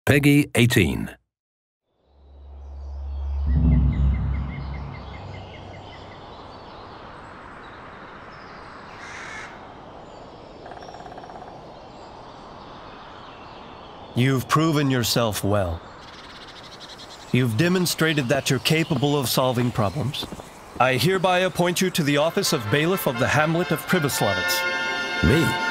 Peggy 18. You've proven yourself well. You've demonstrated that you're capable of solving problems. I hereby appoint you to the office of Bailiff of the Hamlet of Pribyslavitz. Me?